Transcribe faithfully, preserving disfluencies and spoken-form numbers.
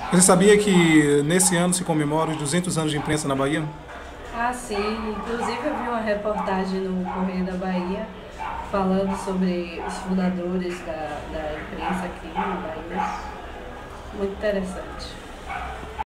Você sabia que nesse ano se comemora os duzentos anos de imprensa na Bahia? Ah, sim. Inclusive eu vi uma reportagem no Correio da Bahia falando sobre os fundadores da, da imprensa aqui na Bahia. Muito interessante.